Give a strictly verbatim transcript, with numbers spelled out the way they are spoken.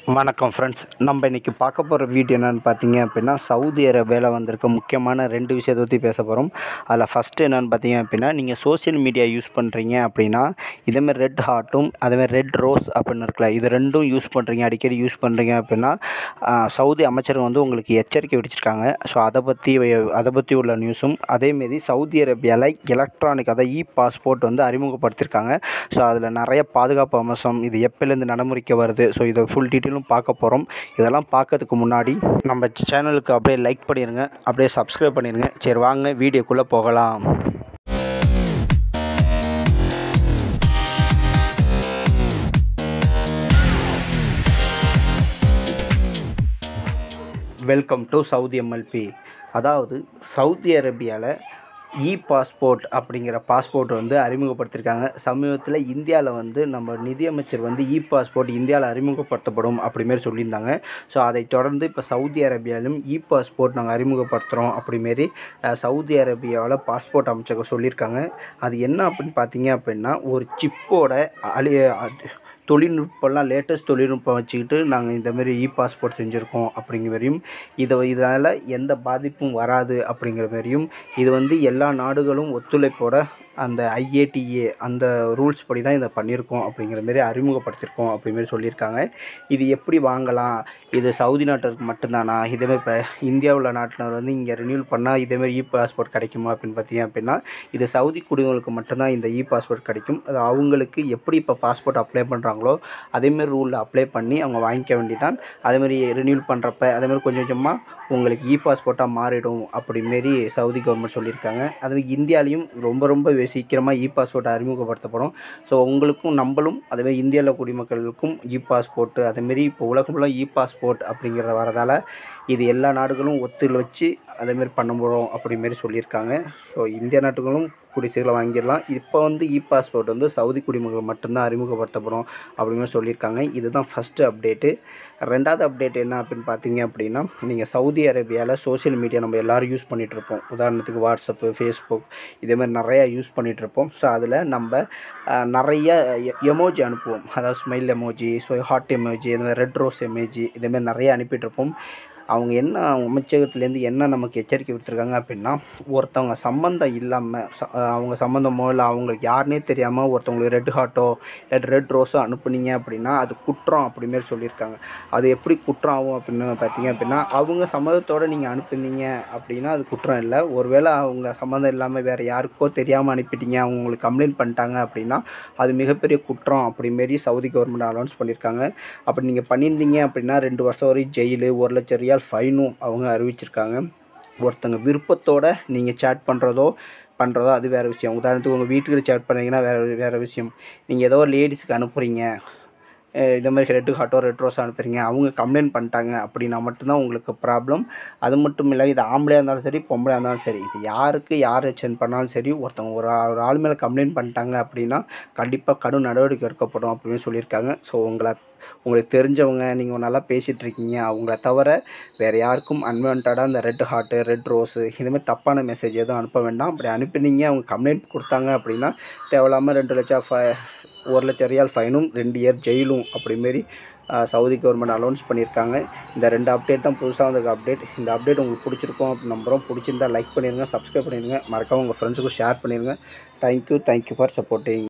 வணக்கம் ஃப்ரெண்ட்ஸ், நம்ம இன்றைக்கி பார்க்க போகிற வீடியோ என்னென்னு பார்த்தீங்க அப்படின்னா, சவுதி அரேபியாவில் வந்திருக்க முக்கியமான ரெண்டு விஷயத்தை பற்றி பேச போகிறோம். அதில் ஃபஸ்ட்டு என்னென்னு பார்த்தீங்க அப்படின்னா, நீங்கள் சோஷியல் மீடியா யூஸ் பண்ணுறீங்க அப்படின்னா இதேமாதிரி ரெட் ஹார்ட்டும் அதேமாதிரி ரெட் ரோஸ் அப்படின்னு இருக்குல்ல, இது ரெண்டும் யூஸ் பண்ணுறீங்க, அடிக்கடி யூஸ் பண்ணுறீங்க அப்படின்னா சவுதி அமைச்சர் வந்து உங்களுக்கு எச்சரிக்கை விடுச்சிருக்காங்க. ஸோ அதை பற்றி அதை பற்றி உள்ள நியூஸும், அதேமாரி சவுதி அரேபியாவில் எலக்ட்ரானிக் அதாவது இ பாஸ்போர்ட் வந்து அறிமுகப்படுத்தியிருக்காங்க. ஸோ அதில் நிறைய பாதுகாப்பு அம்சம், இது எப்போலேருந்து நடைமுறைக்கு வருது, ஸோ இதை ஃபுல் டீட்டெயில் பார்க்க போகிறோம். இதெல்லாம் பார்க்கறதுக்கு முன்னாடி நம்ம சேனலுக்கு அப்படியே லைக் பண்ணிடுங்க, அப்படியே சப்ஸ்கிரைப் பண்ணிடுங்க. சரி வாங்க வீடியோக்குள்ளே போகலாம். Welcome to Saudi MLB. அதாவது சவுதி அரேபியாவில் இ பாஸ்போர்ட் அப்படிங்கிற பாஸ்போர்ட் வந்து அறிமுகப்படுத்தியிருக்காங்க. சமீபத்தில் இந்தியாவில் வந்து நம்ம நிதியமைச்சர் வந்து இ பாஸ்போர்ட் இந்தியாவில் அறிமுகப்படுத்தப்படும் அப்படிமாரி சொல்லியிருந்தாங்க. ஸோ அதை தொடர்ந்து இப்போ சவுதி அரேபியாவிலும் இ பாஸ்போர்ட் நாங்கள் அறிமுகப்படுத்துகிறோம் அப்படிமாரி சவுதி அரேபியாவில் பாஸ்போர்ட் அமைச்சகம் சொல்லியிருக்காங்க. அது என்ன அப்படின்னு பார்த்தீங்க அப்படின்னா, ஒரு சிப்போட அழி தொழில்நுட்பம்லாம் லேட்டஸ்ட் தொழில்நுட்பம் வச்சுக்கிட்டு நாங்கள் இந்தமாரி இ பாஸ்போர்ட் செஞ்சுருக்கோம் அப்படிங்கிற மாதிரியும், இதை இதனால் எந்த பாதிப்பும் வராது அப்படிங்கிற மாதிரியும், இது வந்து எல்லா நாடுகளும் ஒத்துழைப்போட அந்த ஐஏடிஏ அந்த ரூல்ஸ் படி தான் இதை பண்ணியிருக்கோம் அப்படிங்கிற மாரி அறிமுகப்படுத்தியிருக்கோம் அப்படிமாரி சொல்லியிருக்காங்க. இது எப்படி வாங்கலாம், இது சவுதி நாட்டிற்கு மட்டும்தானா, இதேமாதிரி இப்போ இந்தியாவில் நாட்டினர் வந்து இங்கே ரினியூல் பண்ணால் இதேமாரி இ பாஸ்போர்ட் கிடைக்குமா அப்படின்னு பார்த்தீங்க அப்படின்னா, இது சவுதி குடிமக்களுக்கு மட்டும்தான் இந்த இ பாஸ்போர்ட் கிடைக்கும். அது அவங்களுக்கு எப்படி இப்போ பாஸ்போர்ட் அப்ளை பண்ணுறாங்களோ அதேமாரி ரூலில் அப்ளை பண்ணி அவங்க வாங்கிக்க வேண்டியதான். அதேமாதிரி ரினியூல் பண்ணுறப்ப அதேமாதிரி கொஞ்சம் கொஞ்சமாக உங்களுக்கு இ பாஸ்போர்ட்டாக மாறிடும் அப்படிமாரி சவுதி கவர்மெண்ட் சொல்லியிருக்காங்க. அதுமாதிரி இந்தியாவிலையும் ரொம்ப ரொம்ப சீக்கிரமாக இ பாஸ்போர்ட் அறிமுகப்படுத்தப்படும். ஸோ உங்களுக்கும் நம்மளும் அதேமாதிரி இந்தியாவில் குடிமக்களுக்கும் இ பாஸ்போர்ட்டு அதேமாரி இப்போ உலகம் ஃபுல்லாக இ பாஸ்போர்ட் அப்படிங்கிறத வரதால் இது எல்லா நாடுகளும் ஒத்துழைச்சு அதேமாரி பண்ண போகிறோம் அப்படிமாரி சொல்லியிருக்காங்க. ஸோ இந்தியா நாட்டுகளும் கூடிய சீக்கிரம் வாங்கிடலாம். இப்போ வந்து இ பாஸ்போர்ட் வந்து சவுதி குடிமக்கள் மட்டும்தான் அறிமுகப்படுத்தப்படும் அப்படிமாரி சொல்லியிருக்காங்க. இதுதான் ஃபஸ்ட்டு அப்டேட்டு. ரெண்டாவது அப்டேட் என்ன அப்படின்னு பார்த்தீங்க அப்படின்னா, நீங்கள் சவுதி அரேபியாவில் சோஷியல் மீடியா நம்ம எல்லோரும் யூஸ் பண்ணிகிட்ருப்போம். உதாரணத்துக்கு வாட்ஸ்அப்பு, ஃபேஸ்புக் இதேமாதிரி நிறையா யூஸ் பண்ணிகிட்ருப்போம். ஸோ அதில் நம்ம நிறைய எமோஜி அனுப்புவோம். அதாவது smile emoji, so heart emoji, இதுமாதிரி ரெட் ரோஸ் எமோஜி இதேமாதிரி நிறைய அனுப்பிட்டுருப்போம். அவங்க என்ன அமைச்சகத்துலேருந்து என்ன நமக்கு எச்சரிக்கை விடுத்திருக்காங்க அப்படின்னா, ஒருத்தவங்க சம்மந்தம் இல்லாமல் ச அவங்க சம்மந்தமோ இல்லை அவங்களுக்கு யாருனே தெரியாமல் ஒருத்தவங்களுக்கு ரெட் ஹார்ட்டோ இல்லை ரெட் ரோஸோ அனுப்புனீங்க அப்படின்னா அது குற்றம் அப்படிமாரி சொல்லியிருக்காங்க. அது எப்படி குற்றம் ஆகும் அப்படின்னு பார்த்தீங்க அப்படின்னா, அவங்க சம்மதத்தோடு நீங்கள் அனுப்புனீங்க அப்படின்னா அது குற்றம் இல்லை. ஒருவேளை அவங்க சம்மந்தம் இல்லாமல் வேறு யாருக்கோ தெரியாமல் அனுப்பிட்டீங்க, அவங்க உங்களுக்கு கம்ப்ளைண்ட் பண்ணிட்டாங்க அப்படின்னா அது மிகப்பெரிய குற்றம் அப்படிமாரி சவுதி கவர்மெண்ட் அனௌன்ஸ் பண்ணியிருக்காங்க. அப்படி நீங்கள் பண்ணியிருந்தீங்க அப்படின்னா ரெண்டு வருஷம் வரை ஜெயிலு, ஒரு லட்சம் ரியால் ஃபைனும் அவங்க அறிவிச்சிருக்காங்க. ஒருத்தங்க விருப்பத்தோடு நீங்கள் சேட் பண்ணுறதோ பண்ணுறதோ அது வேறு விஷயம். உதாரணத்துக்கு உங்கள் வீட்டுக்கு சேட் பண்ணுறீங்கன்னா வேறு வேறு விஷயம். நீங்கள் ஏதோ ஒரு லேடிஸுக்கு அனுப்புகிறீங்க, இந்த மாதிரி ரெட் ஹார்ட்டோ ரெட் ரோஸோ அனுப்புகிறீங்க, அவங்க கம்ப்ளைண்ட் பண்ணிட்டாங்க அப்படின்னா மட்டும்தான் உங்களுக்கு ப்ராப்ளம். அது மட்டும் இல்லை, இது ஆம்பளையாக இருந்தாலும் சரி பொம்பளையாக இருந்தாலும் சரி, இது யாருக்கு யார் சென்ட் பண்ணாலும் சரி, ஒருத்தவங்க ஒரு ஒரு ஆள் மேலே கம்ப்ளைண்ட் பண்ணிட்டாங்க அப்படின்னா கண்டிப்பாக கடும் நடவடிக்கை எடுக்கப்படும் அப்படின்னு சொல்லியிருக்காங்க. ஸோ உங்களை உங்களுக்கு தெரிஞ்சவங்க நீங்கள் நல்லா பேசிகிட்ருக்கீங்க, அவங்கள தவிர வேறு யாருக்கும் அன்வான்டாக இந்த ரெட் ஹார்ட்டு ரெட் ரோஸு இதுமாதிரி தப்பான மெசேஜ் எதுவும் அனுப்ப வேண்டாம். அப்படி அனுப்பினீங்க அவங்க கம்ப்ளைண்ட் கொடுத்தாங்க அப்படின்னா தேவையில்லாமல் ரெண்டு லட்சம் ஃபை ஒரு லட்சம் ரியால் ஃபைனும் ரெண்டு இயர் ஜெயிலும் அப்படிமாரி சவுதி கவர்மெண்ட் அனௌன்ஸ் பண்ணியிருக்காங்க. இந்த ரெண்டு அப்டேட் தான் புதுசாக வந்த அப்டேட். இந்த அப்டேட் உங்களுக்கு பிடிச்சிருக்கும் அப்படின்னு நம்புகிறோம். பிடிச்சிருந்தால் லைக் பண்ணிடுங்க, சப்ஸ்கிரைப் பண்ணிடுங்க, மறக்காம உங்கள் ஃப்ரெண்ட்ஸுக்கும் ஷேர் பண்ணிடுங்க. Thank you thank you for supporting.